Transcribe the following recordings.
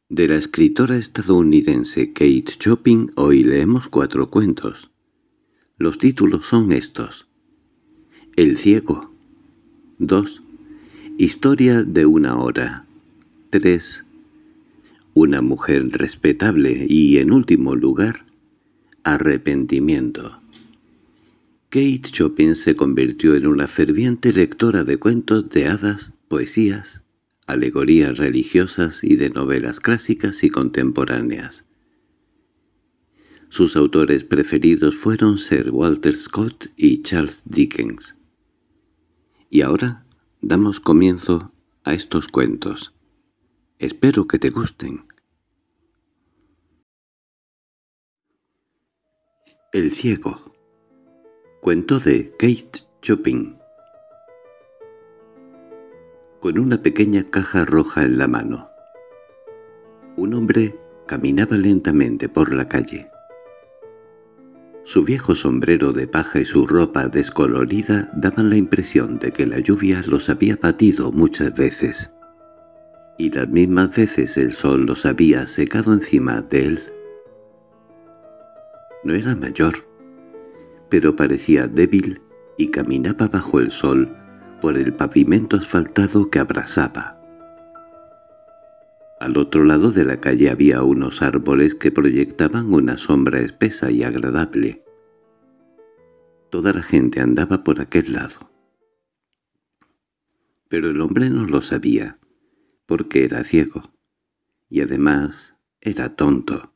De la escritora estadounidense Kate Chopin hoy leemos 4 cuentos. Los títulos son estos: El ciego. 2. Historia de una hora. 3. Una mujer respetable y, en último lugar, arrepentimiento. Kate Chopin se convirtió en una ferviente lectora de cuentos de hadas, poesías, alegorías religiosas y de novelas clásicas y contemporáneas. Sus autores preferidos fueron Sir Walter Scott y Charles Dickens. Y ahora damos comienzo a estos cuentos. Espero que te gusten. El ciego. Cuento de Kate Chopin. Con una pequeña caja roja en la mano, un hombre caminaba lentamente por la calle. Su viejo sombrero de paja y su ropa descolorida daban la impresión de que la lluvia los había batido muchas veces, y las mismas veces el sol los había secado encima de él. No era mayor, pero parecía débil y caminaba bajo el sol por el pavimento asfaltado que abrasaba. Al otro lado de la calle había unos árboles que proyectaban una sombra espesa y agradable. Toda la gente andaba por aquel lado. Pero el hombre no lo sabía, porque era ciego, y además era tonto.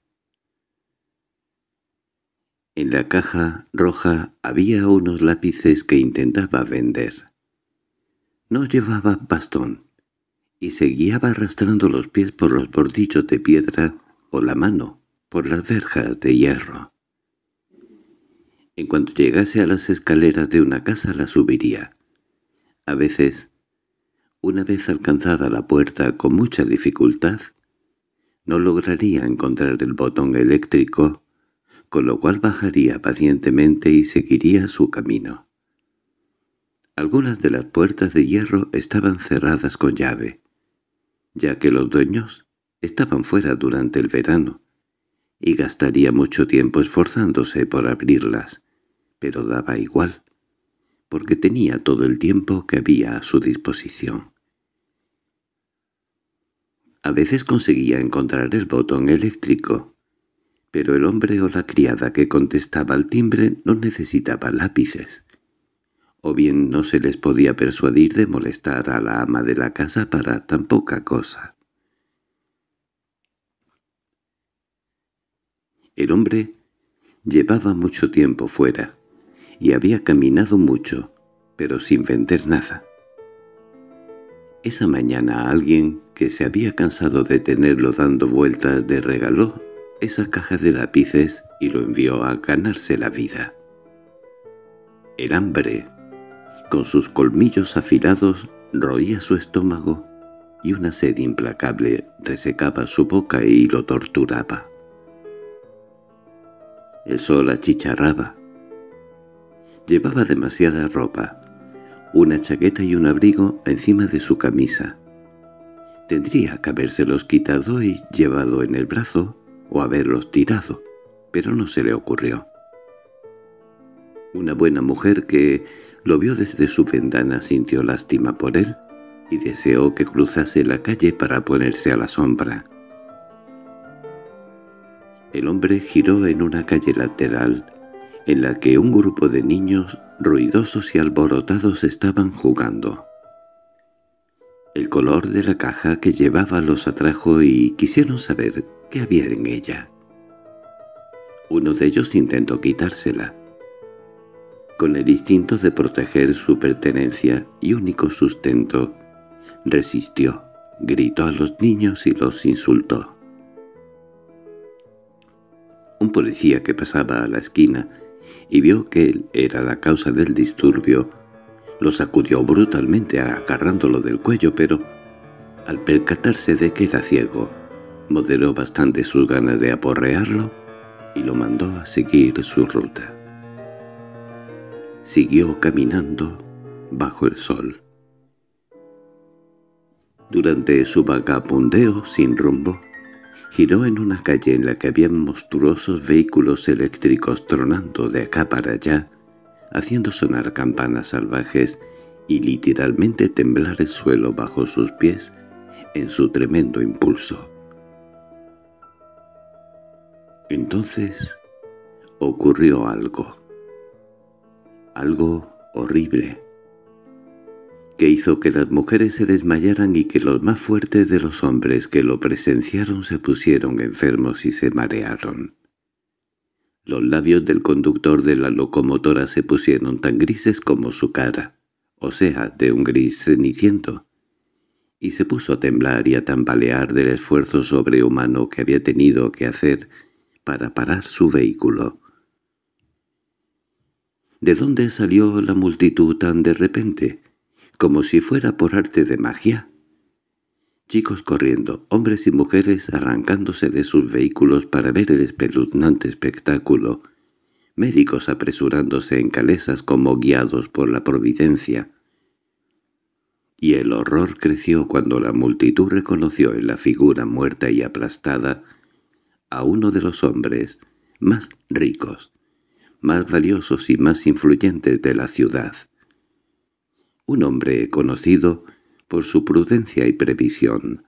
En la caja roja había unos lápices que intentaba vender. No llevaba bastón, y se guiaba arrastrando los pies por los bordillos de piedra o la mano por las verjas de hierro. En cuanto llegase a las escaleras de una casa las subiría. A veces, una vez alcanzada la puerta con mucha dificultad, no lograría encontrar el botón eléctrico, con lo cual bajaría pacientemente y seguiría su camino. Algunas de las puertas de hierro estaban cerradas con llave, ya que los dueños estaban fuera durante el verano, y gastaría mucho tiempo esforzándose por abrirlas, pero daba igual, porque tenía todo el tiempo que había a su disposición. A veces conseguía encontrar el botón eléctrico, pero el hombre o la criada que contestaba al timbre no necesitaba lápices, o bien no se les podía persuadir de molestar a la ama de la casa para tan poca cosa. El hombre llevaba mucho tiempo fuera, y había caminado mucho, pero sin vender nada. Esa mañana alguien que se había cansado de tenerlo dando vueltas le regaló esa caja de lápices y lo envió a ganarse la vida. El hambre, con sus colmillos afilados, roía su estómago y una sed implacable resecaba su boca y lo torturaba. El sol achicharraba. Llevaba demasiada ropa, una chaqueta y un abrigo encima de su camisa. Tendría que habérselos quitado y llevado en el brazo o haberlos tirado, pero no se le ocurrió. Una buena mujer que lo vio desde su ventana sintió lástima por él y deseó que cruzase la calle para ponerse a la sombra. El hombre giró en una calle lateral en la que un grupo de niños ruidosos y alborotados estaban jugando. El color de la caja que llevaba los atrajo y quisieron saber qué había en ella. Uno de ellos intentó quitársela. Con el instinto de proteger su pertenencia y único sustento, resistió, gritó a los niños y los insultó. Un policía que pasaba a la esquina y vio que él era la causa del disturbio, lo sacudió brutalmente agarrándolo del cuello, pero, al percatarse de que era ciego, moderó bastante sus ganas de aporrearlo y lo mandó a seguir su ruta. Siguió caminando bajo el sol. Durante su vagabundeo sin rumbo, Giró en una calle en la que había monstruosos vehículos eléctricos tronando de acá para allá, haciendo sonar campanas salvajes y literalmente temblar el suelo bajo sus pies en su tremendo impulso. Entonces ocurrió algo horrible, que hizo que las mujeres se desmayaran y que los más fuertes de los hombres que lo presenciaron se pusieron enfermos y se marearon. Los labios del conductor de la locomotora se pusieron tan grises como su cara, o sea, de un gris ceniciento, y se puso a temblar y a tambalear del esfuerzo sobrehumano que había tenido que hacer para parar su vehículo. ¿De dónde salió la multitud tan de repente? Como si fuera por arte de magia. Chicos corriendo, hombres y mujeres arrancándose de sus vehículos para ver el espeluznante espectáculo, médicos apresurándose en calesas como guiados por la providencia. Y el horror creció cuando la multitud reconoció en la figura muerta y aplastada a uno de los hombres más ricos, más valiosos y más influyentes de la ciudad. Un hombre conocido por su prudencia y previsión.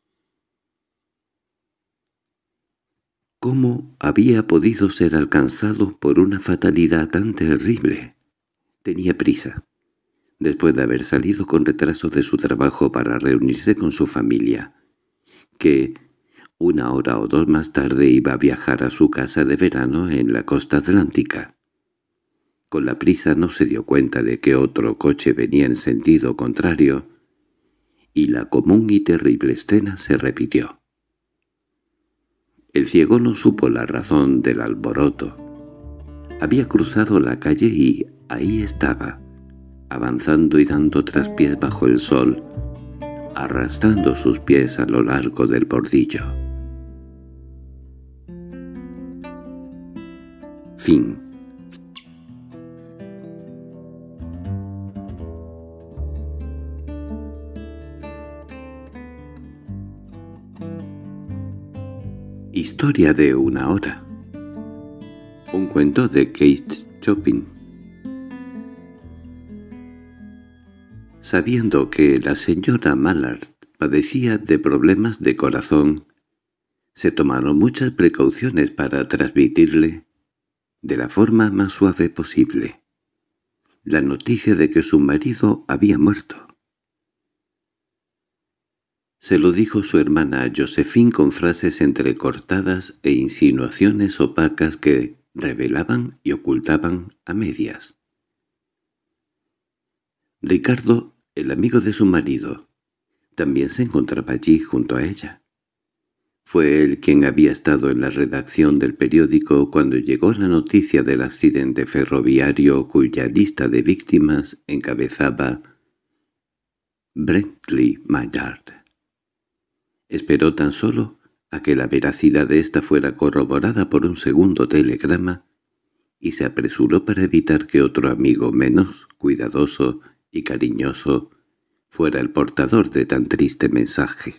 ¿Cómo había podido ser alcanzado por una fatalidad tan terrible? Tenía prisa, después de haber salido con retraso de su trabajo para reunirse con su familia, que 1 hora o 2 más tarde iba a viajar a su casa de verano en la costa atlántica. Con la prisa no se dio cuenta de que otro coche venía en sentido contrario, y la común y terrible escena se repitió. El ciego no supo la razón del alboroto. Había cruzado la calle y ahí estaba, avanzando y dando traspiés bajo el sol, arrastrando sus pies a lo largo del bordillo. Fin. Historia de 1 hora. Un cuento de Kate Chopin. Sabiendo que la señora Mallard padecía de problemas de corazón, se tomaron muchas precauciones para transmitirle, de la forma más suave posible, la noticia de que su marido había muerto. Se lo dijo su hermana Josephine con frases entrecortadas e insinuaciones opacas que revelaban y ocultaban a medias. Ricardo, el amigo de su marido, también se encontraba allí junto a ella. Fue él quien había estado en la redacción del periódico cuando llegó la noticia del accidente ferroviario cuya lista de víctimas encabezaba Brentley Maillard. Esperó tan solo a que la veracidad de ésta fuera corroborada por un segundo telegrama y se apresuró para evitar que otro amigo menos cuidadoso y cariñoso fuera el portador de tan triste mensaje.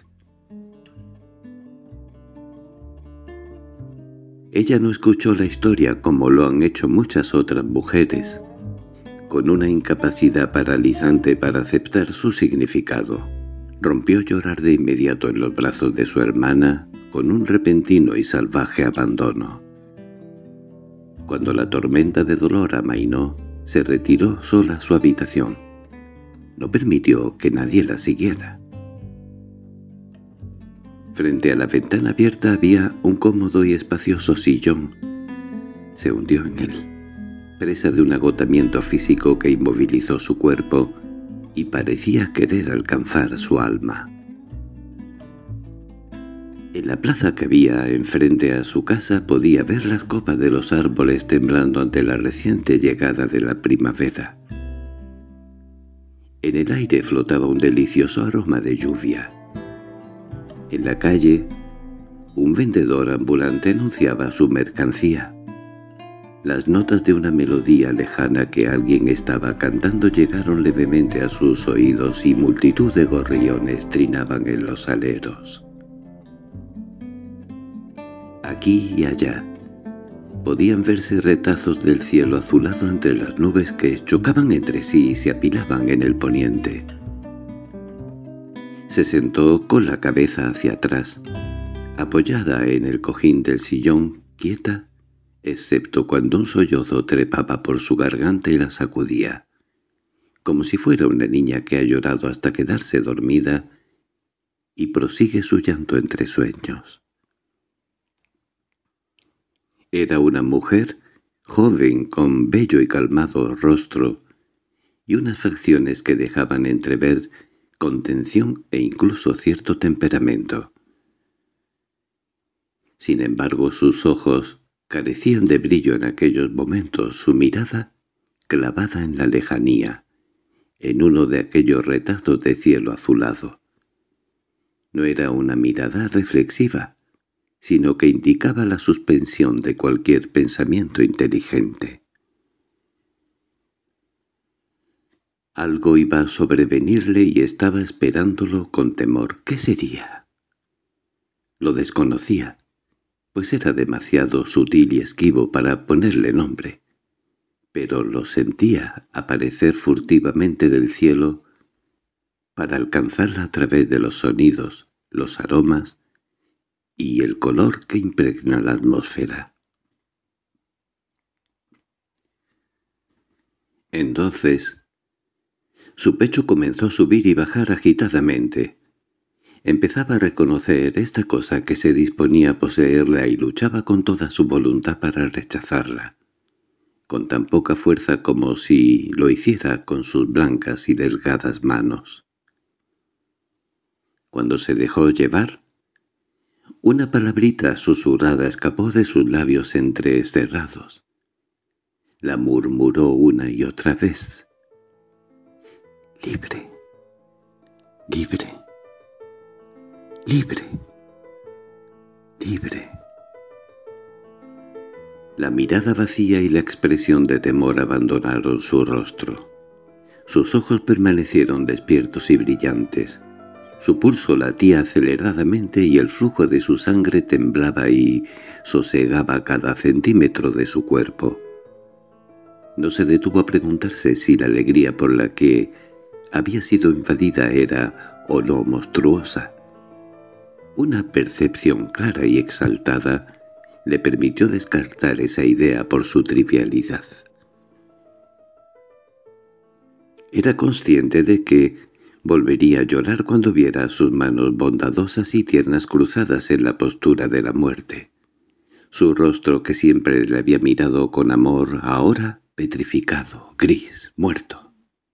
Ella no escuchó la historia como lo han hecho muchas otras mujeres, con una incapacidad paralizante para aceptar su significado. Rompió a llorar de inmediato en los brazos de su hermana con un repentino y salvaje abandono. Cuando la tormenta de dolor amainó, se retiró sola a su habitación. No permitió que nadie la siguiera. Frente a la ventana abierta había un cómodo y espacioso sillón. Se hundió en él, presa de un agotamiento físico que inmovilizó su cuerpo y parecía querer alcanzar su alma. En la plaza que había enfrente a su casa podía ver las copas de los árboles temblando ante la reciente llegada de la primavera. En el aire flotaba un delicioso aroma de lluvia. En la calle, un vendedor ambulante anunciaba su mercancía. Las notas de una melodía lejana que alguien estaba cantando llegaron levemente a sus oídos y multitud de gorriones trinaban en los aleros. aquí y allá. Podían verse retazos del cielo azulado entre las nubes que chocaban entre sí y se apilaban en el poniente. Se sentó con la cabeza hacia atrás, apoyada en el cojín del sillón, quieta, excepto cuando un sollozo trepaba por su garganta y la sacudía, como si fuera una niña que ha llorado hasta quedarse dormida y prosigue su llanto entre sueños. Era una mujer joven con bello y calmado rostro y unas facciones que dejaban entrever contención e incluso cierto temperamento. Sin embargo, sus ojos carecían de brillo en aquellos momentos, su mirada clavada en la lejanía, en uno de aquellos retazos de cielo azulado. No era una mirada reflexiva, sino que indicaba la suspensión de cualquier pensamiento inteligente. Algo iba a sobrevenirle y estaba esperándolo con temor. ¿Qué sería? Lo desconocía, pues era demasiado sutil y esquivo para ponerle nombre, pero lo sentía aparecer furtivamente del cielo para alcanzarla a través de los sonidos, los aromas y el color que impregna la atmósfera. Entonces, su pecho comenzó a subir y bajar agitadamente. Empezaba a reconocer esta cosa que se disponía a poseerla y luchaba con toda su voluntad para rechazarla, con tan poca fuerza como si lo hiciera con sus blancas y delgadas manos. Cuando se dejó llevar, una palabrita susurrada escapó de sus labios entrecerrados. La murmuró una y otra vez. «Libre, libre, libre, libre». La mirada vacía y la expresión de temor abandonaron su rostro. Sus ojos permanecieron despiertos y brillantes. Su pulso latía aceleradamente y el flujo de su sangre temblaba y sosegaba cada centímetro de su cuerpo. No se detuvo a preguntarse si la alegría por la que había sido invadida era o no monstruosa. Una percepción clara y exaltada le permitió descartar esa idea por su trivialidad. Era consciente de que volvería a llorar cuando viera sus manos bondadosas y tiernas cruzadas en la postura de la muerte. Su rostro, que siempre le había mirado con amor, ahora petrificado, gris, muerto.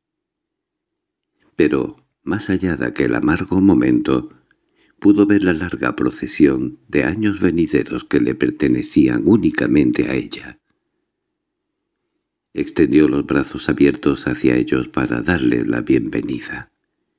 Pero, más allá de aquel amargo momento, pudo ver la larga procesión de años venideros que le pertenecían únicamente a ella. Extendió los brazos abiertos hacia ellos para darles la bienvenida.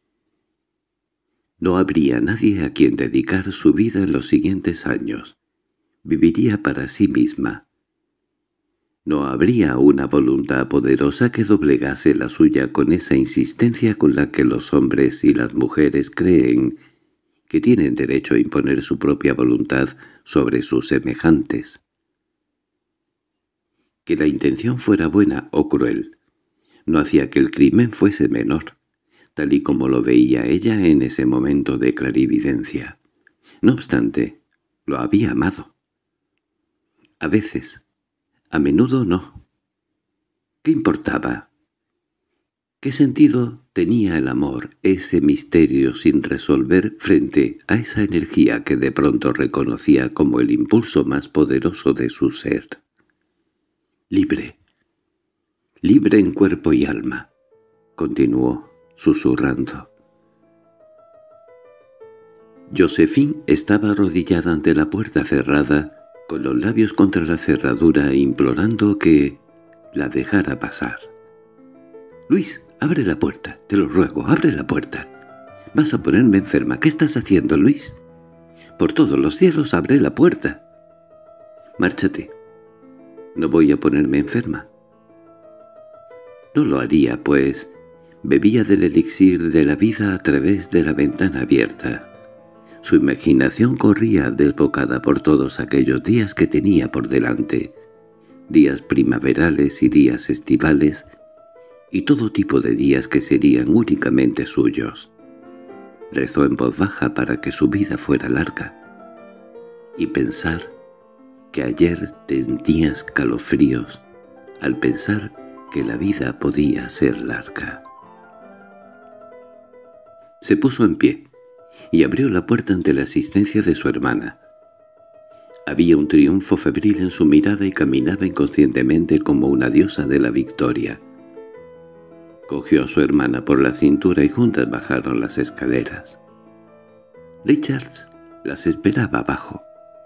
No habría nadie a quien dedicar su vida en los siguientes años. Viviría para sí misma. No habría una voluntad poderosa que doblegase la suya con esa insistencia con la que los hombres y las mujeres creen que tienen derecho a imponer su propia voluntad sobre sus semejantes. Que la intención fuera buena o cruel no hacía que el crimen fuese menor, tal y como lo veía ella en ese momento de clarividencia. No obstante, lo había amado. A veces, a menudo no. ¿Qué importaba? ¿Qué sentido tenía el amor, ese misterio sin resolver frente a esa energía que de pronto reconocía como el impulso más poderoso de su ser? «Libre, libre en cuerpo y alma», continuó, susurrando. Josephine estaba arrodillada ante la puerta cerrada, con los labios contra la cerradura, implorando que la dejara pasar. «Luis, abre la puerta, te lo ruego, abre la puerta. Vas a ponerme enferma. ¿Qué estás haciendo, Luis? Por todos los cielos, abre la puerta». «Márchate. No voy a ponerme enferma». No lo haría, pues bebía del elixir de la vida a través de la ventana abierta. Su imaginación corría desbocada por todos aquellos días que tenía por delante, días primaverales y días estivales, y todo tipo de días que serían únicamente suyos. Rezó en voz baja para que su vida fuera larga, y pensar que ayer tenía escalofríos al pensar que la vida podía ser larga. Se puso en pie y abrió la puerta ante la asistencia de su hermana. Había un triunfo febril en su mirada y caminaba inconscientemente como una diosa de la victoria. Cogió a su hermana por la cintura y juntas bajaron las escaleras. Richards las esperaba abajo.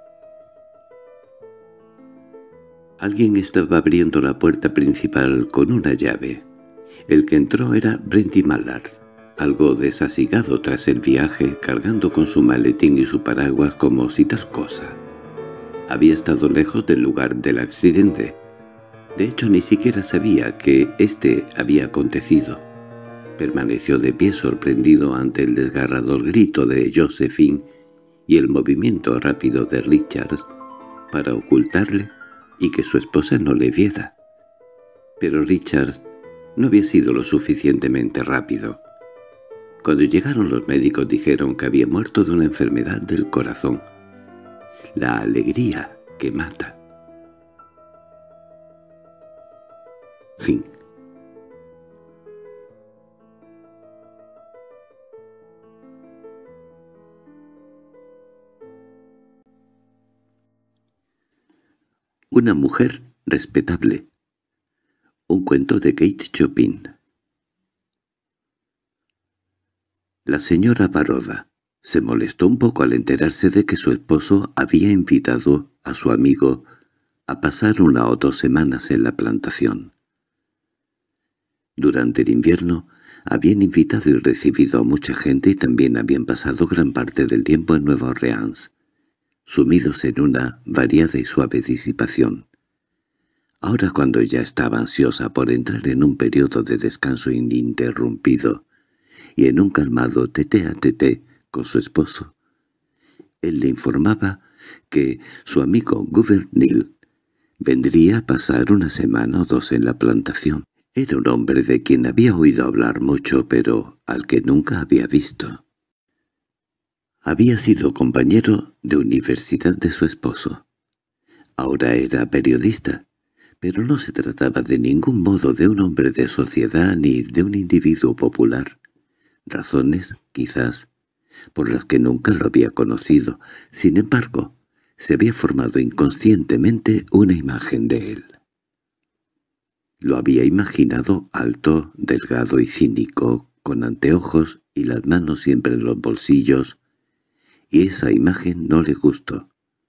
Alguien estaba abriendo la puerta principal con una llave. El que entró era Brenty Mallard, algo desasigado tras el viaje, cargando con su maletín y su paraguas como si tal cosa. Había estado lejos del lugar del accidente. De hecho, ni siquiera sabía que éste había acontecido. Permaneció de pie sorprendido ante el desgarrador grito de Josephine y el movimiento rápido de Richards para ocultarle y que su esposa no le viera. Pero Richards no había sido lo suficientemente rápido. Cuando llegaron los médicos dijeron que había muerto de una enfermedad del corazón. La alegría que mata. Fin. Una mujer respetable. Un cuento de Kate Chopin. La señora Baroda se molestó un poco al enterarse de que su esposo había invitado a su amigo a pasar 1 o 2 semanas en la plantación. Durante el invierno habían invitado y recibido a mucha gente y también habían pasado gran parte del tiempo en Nueva Orleans, sumidos en una variada y suave disipación. Ahora, cuando ella estaba ansiosa por entrar en un periodo de descanso ininterrumpido y en un calmado tete-a-tete con su esposo, él le informaba que su amigo Gouvernail vendría a pasar 1 semana o 2 en la plantación. Era un hombre de quien había oído hablar mucho, pero al que nunca había visto. Había sido compañero de universidad de su esposo. Ahora era periodista, pero no se trataba de ningún modo de un hombre de sociedad ni de un individuo popular. Razones, quizás, por las que nunca lo había conocido. Sin embargo, se había formado inconscientemente una imagen de él. Lo había imaginado alto, delgado y cínico, con anteojos y las manos siempre en los bolsillos, y esa imagen no le gustó.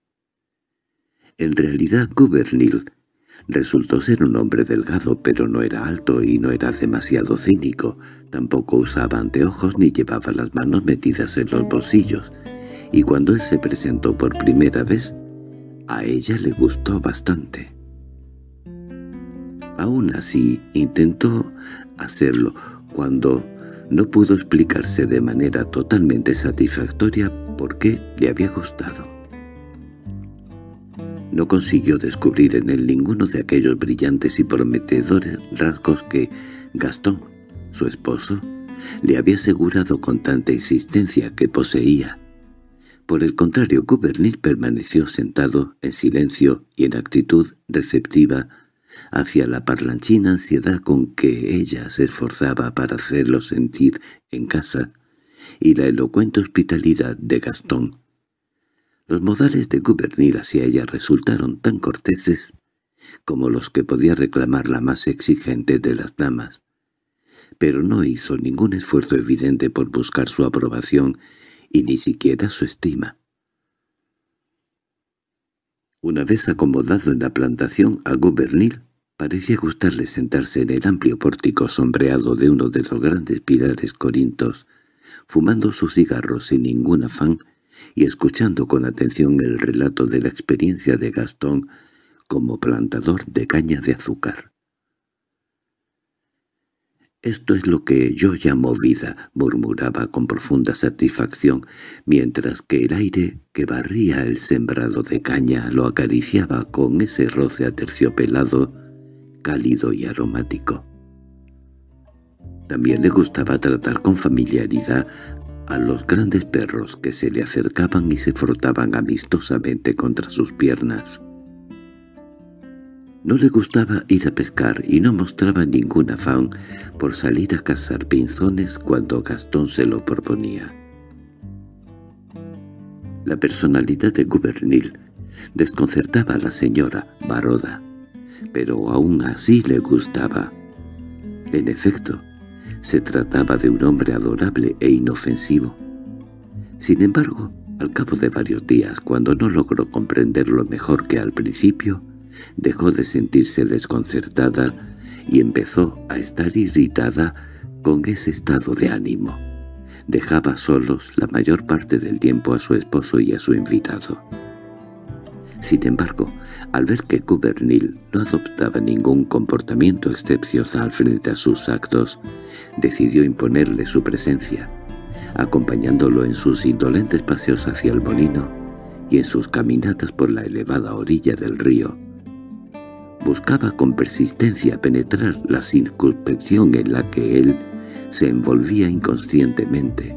En realidad Gouvernail resultó ser un hombre delgado, pero no era alto y no era demasiado cínico. Tampoco usaba anteojos ni llevaba las manos metidas en los bolsillos, y cuando él se presentó por primera vez, a ella le gustó bastante. Aún así, intentó hacerlo cuando no pudo explicarse de manera totalmente satisfactoria por qué le había gustado. No consiguió descubrir en él ninguno de aquellos brillantes y prometedores rasgos que Gastón, su esposo, le había asegurado con tanta insistencia que poseía. Por el contrario, Gouvernail permaneció sentado, en silencio y en actitud receptiva, hacia la parlanchina ansiedad con que ella se esforzaba para hacerlo sentir en casa, y la elocuente hospitalidad de Gastón. Los modales de Gouvernail hacia ella resultaron tan corteses como los que podía reclamar la más exigente de las damas, pero no hizo ningún esfuerzo evidente por buscar su aprobación y ni siquiera su estima. Una vez acomodado en la plantación, a Gouvernail parecía gustarle sentarse en el amplio pórtico sombreado de uno de los grandes pilares corintios, fumando su cigarro sin ningún afán y escuchando con atención el relato de la experiencia de Gastón como plantador de caña de azúcar. «Esto es lo que yo llamo vida», murmuraba con profunda satisfacción, mientras que el aire que barría el sembrado de caña lo acariciaba con ese roce aterciopelado, cálido y aromático. También le gustaba tratar con familiaridad a los grandes perros que se le acercaban y se frotaban amistosamente contra sus piernas. No le gustaba ir a pescar y no mostraba ningún afán por salir a cazar pinzones cuando Gastón se lo proponía. La personalidad de Gouvernail desconcertaba a la señora Baroda, pero aún así le gustaba. En efecto, se trataba de un hombre adorable e inofensivo. Sin embargo, al cabo de varios días, cuando no logró comprenderlo mejor que al principio, dejó de sentirse desconcertada y empezó a estar irritada con ese estado de ánimo. Dejaba solos la mayor parte del tiempo a su esposo y a su invitado. Sin embargo, al ver que Gouvernail no adoptaba ningún comportamiento excepcional frente a sus actos, decidió imponerle su presencia, acompañándolo en sus indolentes paseos hacia el molino y en sus caminatas por la elevada orilla del río. Buscaba con persistencia penetrar la circunspección en la que él se envolvía inconscientemente.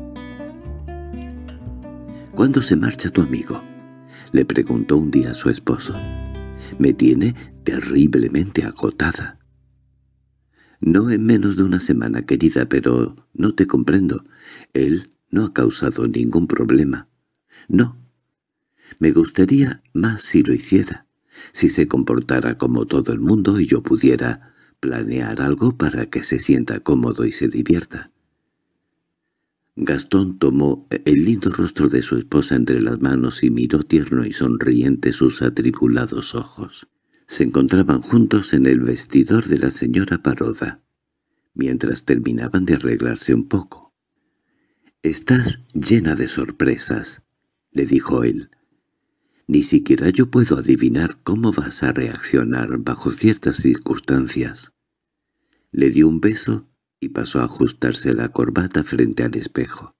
—¿Cuándo se marcha tu amigo? —le preguntó un día a su esposo. —Me tiene terriblemente agotada. —No en menos de una semana, querida, pero no te comprendo. Él no ha causado ningún problema. No. Me gustaría más si lo hiciera, si se comportara como todo el mundo y yo pudiera planear algo para que se sienta cómodo y se divierta. Gastón tomó el lindo rostro de su esposa entre las manos y miró tierno y sonriente sus atribulados ojos. Se encontraban juntos en el vestidor de la señora Baroda, mientras terminaban de arreglarse un poco. «Estás llena de sorpresas», le dijo él. «Ni siquiera yo puedo adivinar cómo vas a reaccionar bajo ciertas circunstancias». Le dio un beso y pasó a ajustarse la corbata frente al espejo.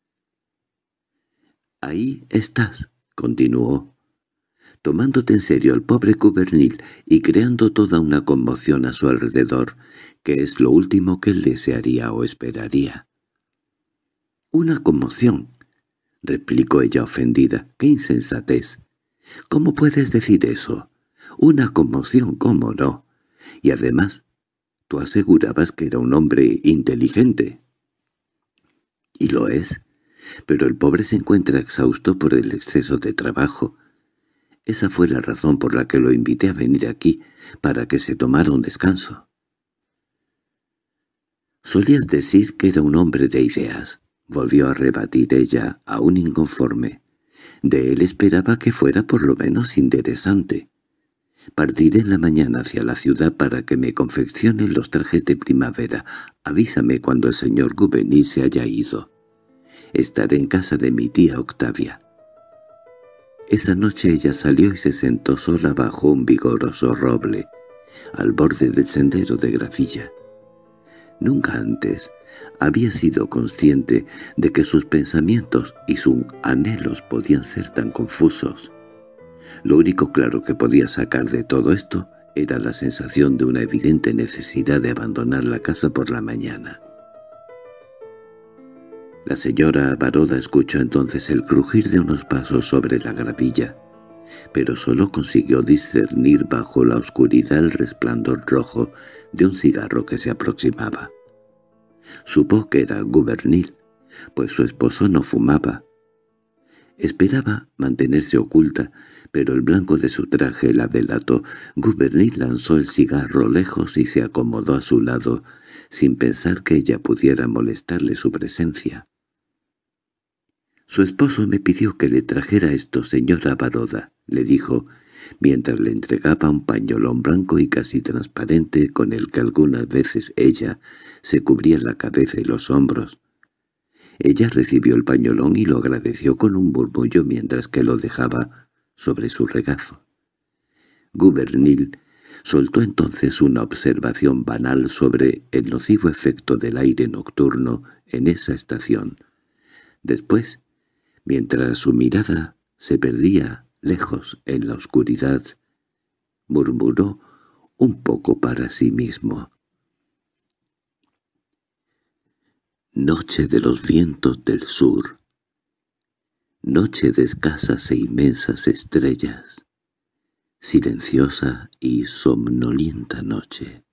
«Ahí estás», continuó, «tomándote en serio al pobre Gouvernail y creando toda una conmoción a su alrededor, que es lo último que él desearía o esperaría». «¿Una conmoción?», replicó ella ofendida. «¡Qué insensatez! ¿Cómo puedes decir eso? Una conmoción, ¿cómo no? Y además, tú asegurabas que era un hombre inteligente». «Y lo es, pero el pobre se encuentra exhausto por el exceso de trabajo. Esa fue la razón por la que lo invité a venir aquí, para que se tomara un descanso». «Solías decir que era un hombre de ideas», volvió a rebatir ella, aún inconforme. «De él esperaba que fuera por lo menos interesante. Partiré en la mañana hacia la ciudad para que me confeccionen los trajes de primavera. Avísame cuando el señor Gouvernail se haya ido. Estaré en casa de mi tía Octavia». Esa noche ella salió y se sentó sola bajo un vigoroso roble, al borde del sendero de gravilla. Nunca antes había sido consciente de que sus pensamientos y sus anhelos podían ser tan confusos. Lo único claro que podía sacar de todo esto era la sensación de una evidente necesidad de abandonar la casa por la mañana. La señora Baroda escuchó entonces el crujir de unos pasos sobre la gravilla, pero solo consiguió discernir bajo la oscuridad el resplandor rojo de un cigarro que se aproximaba. Supo que era Gouvernail, pues su esposo no fumaba. Esperaba mantenerse oculta, pero el blanco de su traje la delató. Gouvernail lanzó el cigarro lejos y se acomodó a su lado, sin pensar que ella pudiera molestarle su presencia. «Su esposo me pidió que le trajera esto, señora Baroda», le dijo, mientras le entregaba un pañolón blanco y casi transparente con el que algunas veces ella se cubría la cabeza y los hombros. Ella recibió el pañolón y lo agradeció con un murmullo mientras que lo dejaba sobre su regazo. Gouvernail Soltó entonces una observación banal sobre el nocivo efecto del aire nocturno en esa estación. Después, mientras su mirada se perdía lejos en la oscuridad, murmuró un poco para sí mismo: «Noche de los vientos del sur, noche de escasas e inmensas estrellas, silenciosa y somnolienta noche».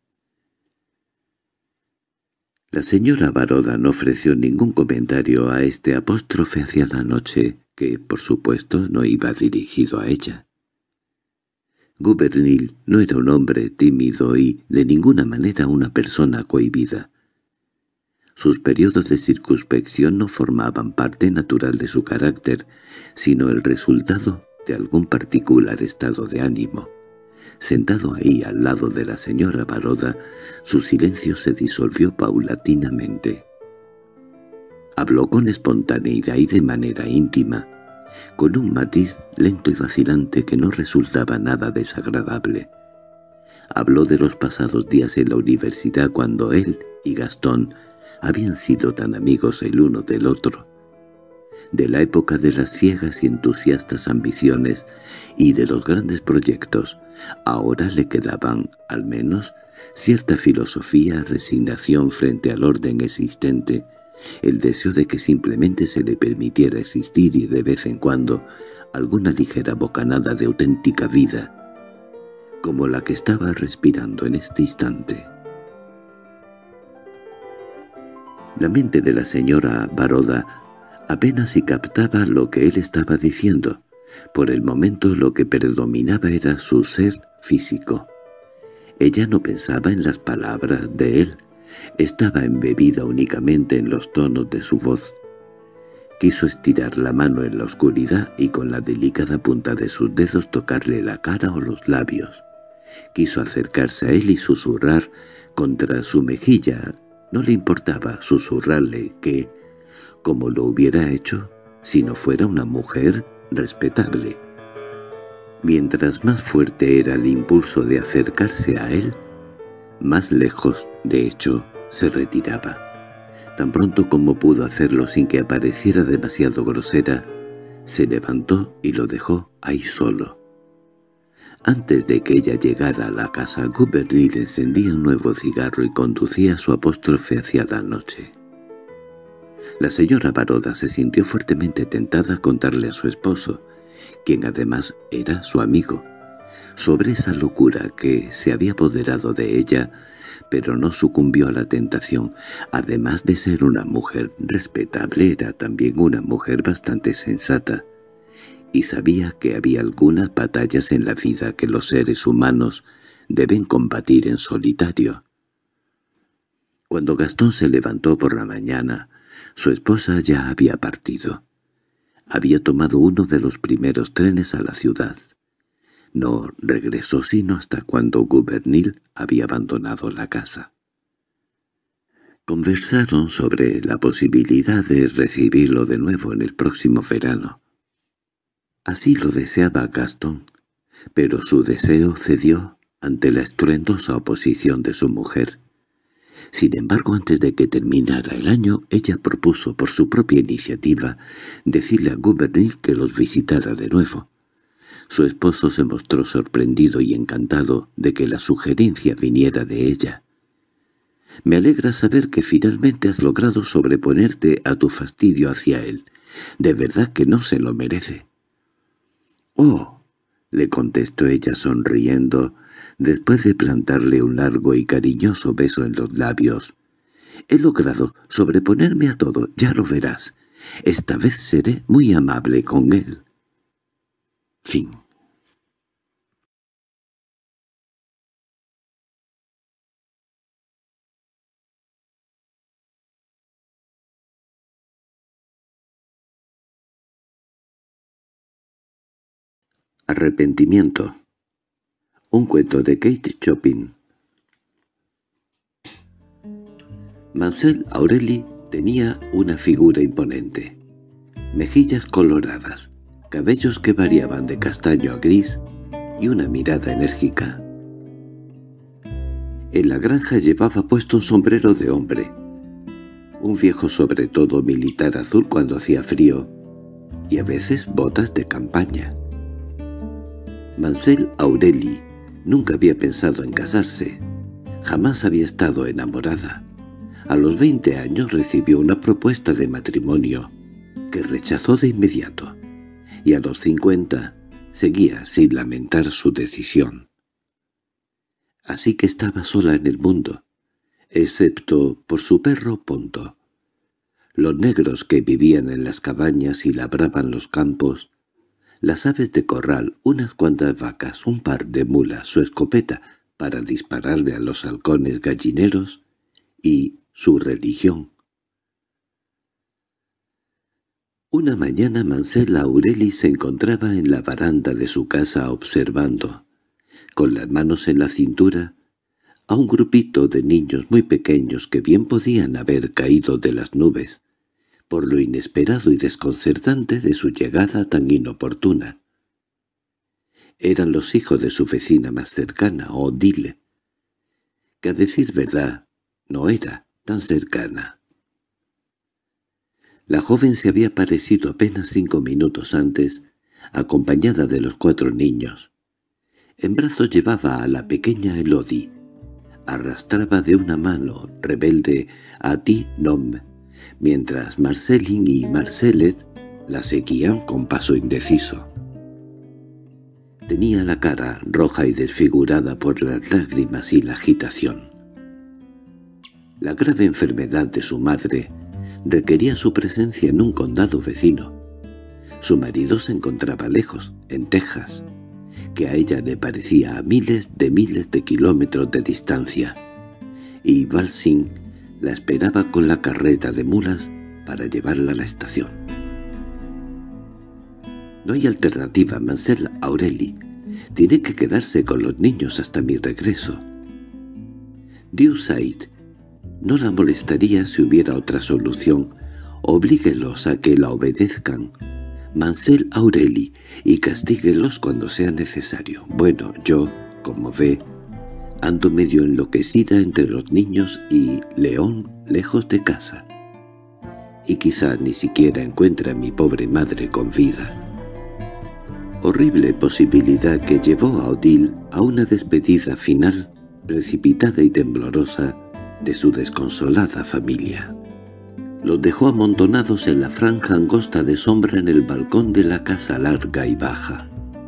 La señora Baroda no ofreció ningún comentario a este apóstrofe hacia la noche, que, por supuesto, no iba dirigido a ella. Gouvernail no era un hombre tímido y, de ninguna manera, una persona cohibida. Sus periodos de circunspección no formaban parte natural de su carácter, sino el resultado de algún particular estado de ánimo. Sentado ahí al lado de la señora Baroda, su silencio se disolvió paulatinamente. Habló con espontaneidad y de manera íntima, con un matiz lento y vacilante que no resultaba nada desagradable. Habló de los pasados días en la universidad cuando él y Gastón habían sido tan amigos el uno del otro, de la época de las ciegas y entusiastas ambiciones y de los grandes proyectos. Ahora le quedaban, al menos, cierta filosofía, resignación frente al orden existente, el deseo de que simplemente se le permitiera existir y de vez en cuando alguna ligera bocanada de auténtica vida, como la que estaba respirando en este instante. La mente de la señora Baroda apenas si captaba lo que él estaba diciendo. Por el momento lo que predominaba era su ser físico. Ella no pensaba en las palabras de él, estaba embebida únicamente en los tonos de su voz. Quiso estirar la mano en la oscuridad y con la delicada punta de sus dedos tocarle la cara o los labios. Quiso acercarse a él y susurrar contra su mejilla. No le importaba susurrarle que, como lo hubiera hecho, si no fuera una mujer respetable. Mientras más fuerte era el impulso de acercarse a él, más lejos, de hecho, se retiraba. Tan pronto como pudo hacerlo sin que apareciera demasiado grosera, se levantó y lo dejó ahí solo. Antes de que ella llegara a la casa, Gouvernail encendía un nuevo cigarro y conducía su apóstrofe hacia la noche. La señora Baroda se sintió fuertemente tentada a contarle a su esposo, quien además era su amigo, sobre esa locura que se había apoderado de ella, pero no sucumbió a la tentación. Además de ser una mujer respetable, era también una mujer bastante sensata, y sabía que había algunas batallas en la vida que los seres humanos deben combatir en solitario. Cuando Gastón se levantó por la mañana, su esposa ya había partido. Había tomado uno de los primeros trenes a la ciudad. No regresó sino hasta cuando Gouvernail había abandonado la casa. Conversaron sobre la posibilidad de recibirlo de nuevo en el próximo verano. Así lo deseaba Gastón, pero su deseo cedió ante la estruendosa oposición de su mujer. Sin embargo, antes de que terminara el año, ella propuso por su propia iniciativa decirle a Gouvernail que los visitara de nuevo. Su esposo se mostró sorprendido y encantado de que la sugerencia viniera de ella. «Me alegra saber que finalmente has logrado sobreponerte a tu fastidio hacia él. De verdad que no se lo merece». «Oh», le contestó ella sonriendo, después de plantarle un largo y cariñoso beso en los labios. «He logrado sobreponerme a todo, ya lo verás. Esta vez seré muy amable con él». Fin. Arrepentimiento. Un cuento de Kate Chopin. Mademoiselle Aurélie tenía una figura imponente, mejillas coloradas, cabellos que variaban de castaño a gris y una mirada enérgica. En la granja llevaba puesto un sombrero de hombre, un viejo sobretodo militar azul cuando hacía frío, y a veces botas de campaña. Mademoiselle Aurélie nunca había pensado en casarse. Jamás había estado enamorada. A los 20 años recibió una propuesta de matrimonio que rechazó de inmediato, y a los 50 seguía sin lamentar su decisión. Así que estaba sola en el mundo, excepto por su perro Ponto. Los negros que vivían en las cabañas y labraban los campos, las aves de corral, unas cuantas vacas, un par de mulas, su escopeta para dispararle a los halcones gallineros y su religión. Una mañana Mademoiselle Aurélie se encontraba en la baranda de su casa observando, con las manos en la cintura, a un grupito de niños muy pequeños que bien podían haber caído de las nubes, por lo inesperado y desconcertante de su llegada tan inoportuna. Eran los hijos de su vecina más cercana, Odile, que a decir verdad no era tan cercana. La joven se había aparecido apenas 5 minutos antes, acompañada de los 4 niños. En brazos llevaba a la pequeña Elodie. Arrastraba de una mano rebelde a Ti-Nom, mientras Marceline y Marcelet la seguían con paso indeciso. Tenía la cara roja y desfigurada por las lágrimas y la agitación. La grave enfermedad de su madre requería su presencia en un condado vecino. Su marido se encontraba lejos, en Texas, que a ella le parecía a miles de kilómetros de distancia, y Valsin la esperaba con la carreta de mulas para llevarla a la estación. «No hay alternativa, Mademoiselle Aurélie. Tiene que quedarse con los niños hasta mi regreso». Dieu sait, no la molestaría si hubiera otra solución. Oblíguelos a que la obedezcan, Mademoiselle Aurélie, y castíguelos cuando sea necesario. Bueno, yo, como ve, ando medio enloquecida entre los niños y León lejos de casa. Y quizá ni siquiera encuentre a mi pobre madre con vida. Horrible posibilidad que llevó a Odile a una despedida final, precipitada y temblorosa, de su desconsolada familia. Los dejó amontonados en la franja angosta de sombra en el balcón de la casa larga y baja.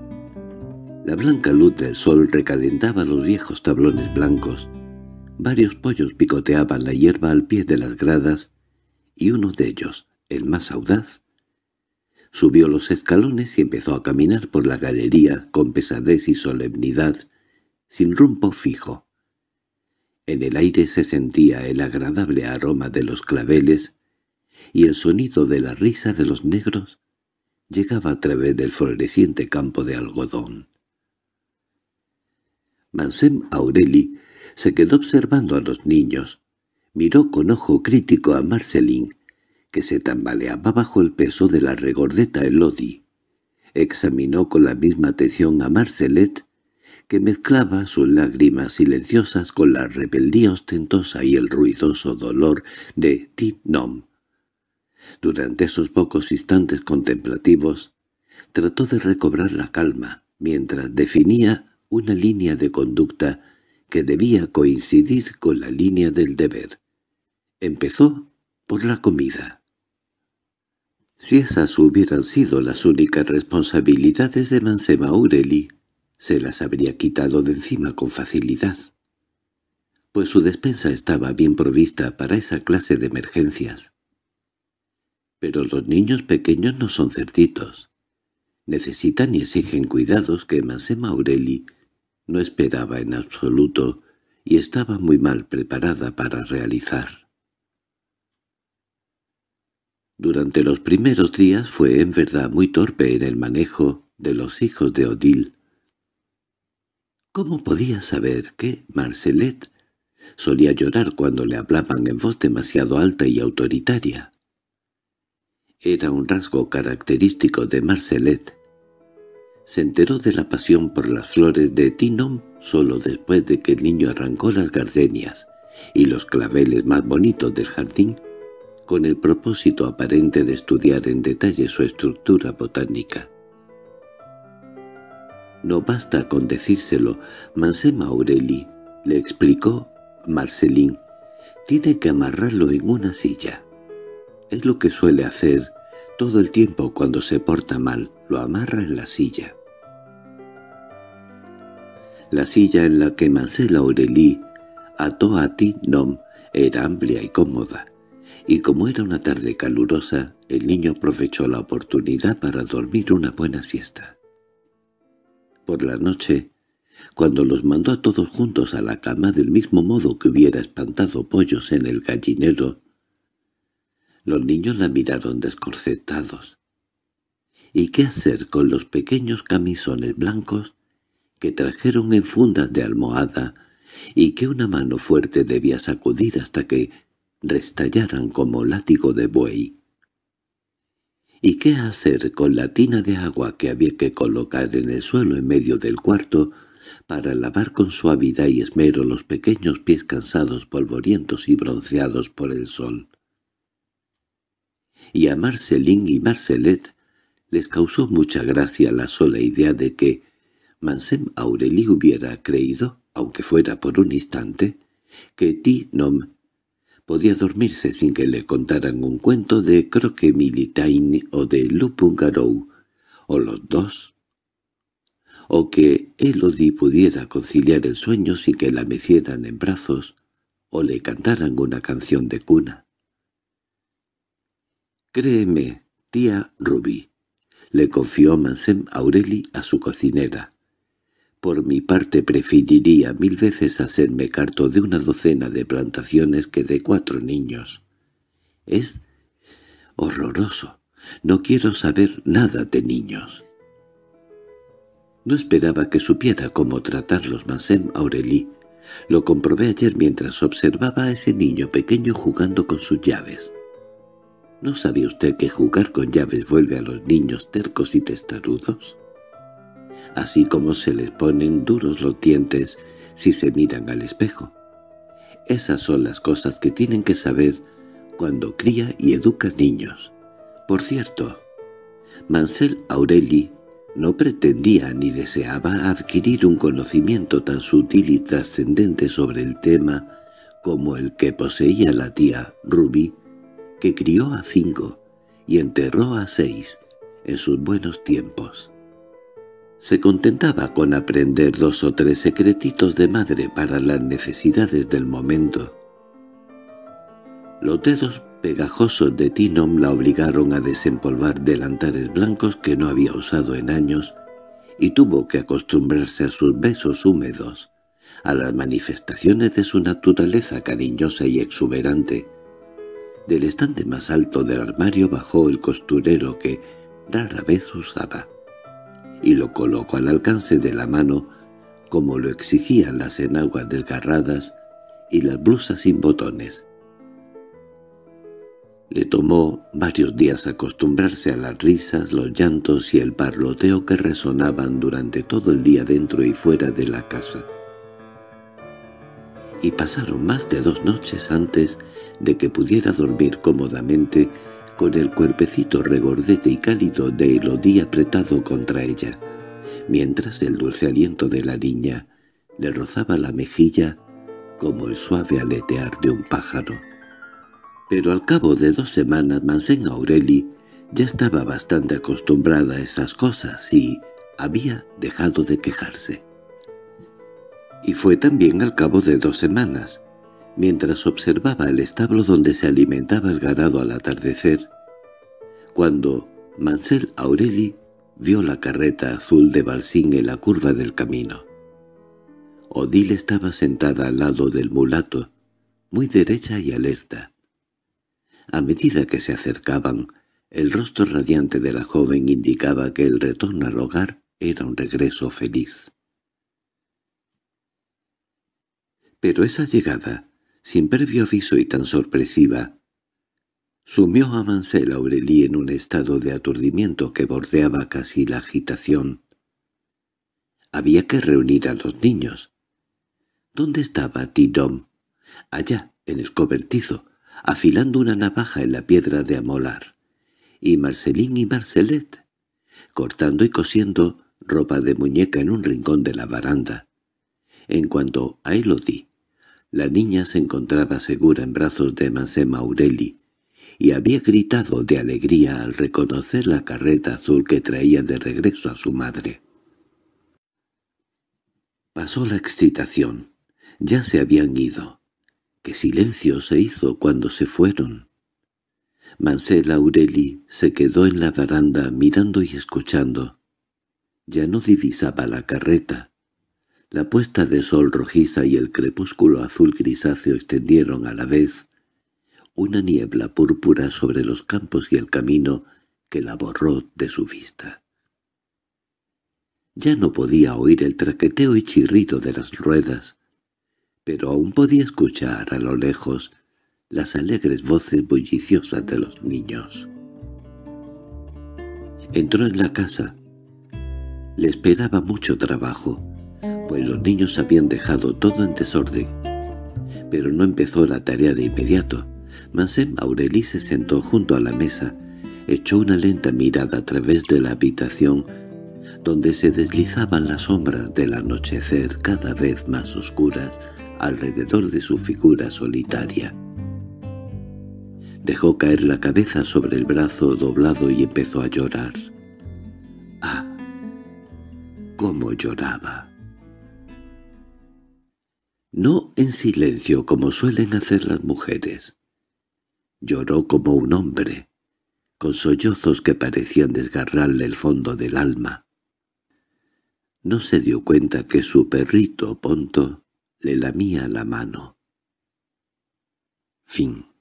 La blanca luz del sol recalentaba los viejos tablones blancos. Varios pollos picoteaban la hierba al pie de las gradas, y uno de ellos, el más audaz, subió los escalones y empezó a caminar por la galería con pesadez y solemnidad, sin rumbo fijo. En el aire se sentía el agradable aroma de los claveles, y el sonido de la risa de los negros llegaba a través del floreciente campo de algodón. Mademoiselle Aurélie se quedó observando a los niños. Miró con ojo crítico a Marceline, que se tambaleaba bajo el peso de la regordeta Elodie. Examinó con la misma atención a Marcelet, que mezclaba sus lágrimas silenciosas con la rebeldía ostentosa y el ruidoso dolor de Ti-Nom. Durante esos pocos instantes contemplativos, trató de recobrar la calma, mientras definía una línea de conducta que debía coincidir con la línea del deber. Empezó por la comida. Si esas hubieran sido las únicas responsabilidades de Mademoiselle Aurélie, se las habría quitado de encima con facilidad, pues su despensa estaba bien provista para esa clase de emergencias. Pero los niños pequeños no son cerditos. Necesitan y exigen cuidados que Mademoiselle Aurélie no esperaba en absoluto y estaba muy mal preparada para realizar. Durante los primeros días fue en verdad muy torpe en el manejo de los hijos de Odile. ¿Cómo podía saber que Marcelet solía llorar cuando le hablaban en voz demasiado alta y autoritaria? Era un rasgo característico de Marcelet. Se enteró de la pasión por las flores de Tinom solo después de que el niño arrancó las gardenias y los claveles más bonitos del jardín, con el propósito aparente de estudiar en detalle su estructura botánica. «No basta con decírselo, Mansem Aureli», le explicó Marceline. «Tiene que amarrarlo en una silla. Es lo que suele hacer todo el tiempo cuando se porta mal, lo amarra en la silla». La silla en la que Mansem Aureli ató a Tinom era amplia y cómoda, y como era una tarde calurosa, el niño aprovechó la oportunidad para dormir una buena siesta. Por la noche, cuando los mandó a todos juntos a la cama del mismo modo que hubiera espantado pollos en el gallinero, los niños la miraron desconcertados. ¿Y qué hacer con los pequeños camisones blancos que trajeron en fundas de almohada y que una mano fuerte debía sacudir hasta que restallaran como látigo de buey? ¿Y qué hacer con la tina de agua que había que colocar en el suelo en medio del cuarto para lavar con suavidad y esmero los pequeños pies cansados, polvorientos y bronceados por el sol? Y a Marceline y Marcelet les causó mucha gracia la sola idea de que Mansem Aureli hubiera creído, aunque fuera por un instante, que Tinom podía dormirse sin que le contaran un cuento de Croque-Militaine o de Loup-Garou, o los dos, o que Élodie pudiera conciliar el sueño sin que la mecieran en brazos o le cantaran una canción de cuna. «Créeme, tía Ruby», le confió Mansem Aureli a su cocinera. «Por mi parte preferiría 1000 veces hacerme cargo de una docena de plantaciones que de 4 niños. Es horroroso. No quiero saber nada de niños». No esperaba que supiera cómo tratarlos Mansem Aureli. Lo comprobé ayer mientras observaba a ese niño pequeño jugando con sus llaves. ¿No sabe usted que jugar con llaves vuelve a los niños tercos y testarudos? Así como se les ponen duros los dientes si se miran al espejo. Esas son las cosas que tienen que saber cuando cría y educa niños. Por cierto, Mansem Aureli no pretendía ni deseaba adquirir un conocimiento tan sutil y trascendente sobre el tema como el que poseía la tía Ruby, que crió a 5 y enterró a 6 en sus buenos tiempos. Se contentaba con aprender 2 o 3 secretitos de madre para las necesidades del momento. Los dedos pegajosos de Tinom la obligaron a desempolvar delantares blancos que no había usado en años y tuvo que acostumbrarse a sus besos húmedos, a las manifestaciones de su naturaleza cariñosa y exuberante. Del estante más alto del armario bajó el costurero que rara vez usaba, y lo colocó al alcance de la mano, como lo exigían las enaguas desgarradas y las blusas sin botones. Le tomó varios días acostumbrarse a las risas, los llantos y el parloteo que resonaban durante todo el día dentro y fuera de la casa. Y pasaron más de 2 noches antes de que pudiera dormir cómodamente con el cuerpecito regordete y cálido de Élodie apretado contra ella, mientras el dulce aliento de la niña le rozaba la mejilla como el suave aletear de un pájaro. Pero al cabo de 2 semanas Mansem Aureli ya estaba bastante acostumbrada a esas cosas y había dejado de quejarse. Y fue también al cabo de 2 semanas, mientras observaba el establo donde se alimentaba el ganado al atardecer, cuando Mansem Aureli vio la carreta azul de Balsín en la curva del camino. Odile estaba sentada al lado del mulato, muy derecha y alerta. A medida que se acercaban, el rostro radiante de la joven indicaba que el retorno al hogar era un regreso feliz. Pero esa llegada, sin previo aviso y tan sorpresiva, sumió a Mansem Aureli en un estado de aturdimiento que bordeaba casi la agitación. Había que reunir a los niños. ¿Dónde estaba Tidom? Allá, en el cobertizo, afilando una navaja en la piedra de amolar. Y Marcelín y Marcelet, cortando y cosiendo ropa de muñeca en un rincón de la baranda. En cuanto a Elodie, la niña se encontraba segura en brazos de Mansem Aureli, y había gritado de alegría al reconocer la carreta azul que traía de regreso a su madre. Pasó la excitación. Ya se habían ido. ¡Qué silencio se hizo cuando se fueron! Mansel Aureli se quedó en la baranda mirando y escuchando. Ya no divisaba la carreta. La puesta de sol rojiza y el crepúsculo azul grisáceo extendieron a la vez una niebla púrpura sobre los campos y el camino que la borró de su vista. Ya no podía oír el traqueteo y chirrido de las ruedas, pero aún podía escuchar a lo lejos las alegres voces bulliciosas de los niños. Entró en la casa. Le esperaba mucho trabajo, pues los niños habían dejado todo en desorden. Pero no empezó la tarea de inmediato. Mansem Aureli se sentó junto a la mesa, echó una lenta mirada a través de la habitación, donde se deslizaban las sombras del anochecer cada vez más oscuras alrededor de su figura solitaria. Dejó caer la cabeza sobre el brazo doblado y empezó a llorar. ¡Ah! ¡Cómo lloraba! No en silencio como suelen hacer las mujeres. Lloró como un hombre, con sollozos que parecían desgarrarle el fondo del alma. No se dio cuenta que su perrito Ponto le lamía la mano. Fin.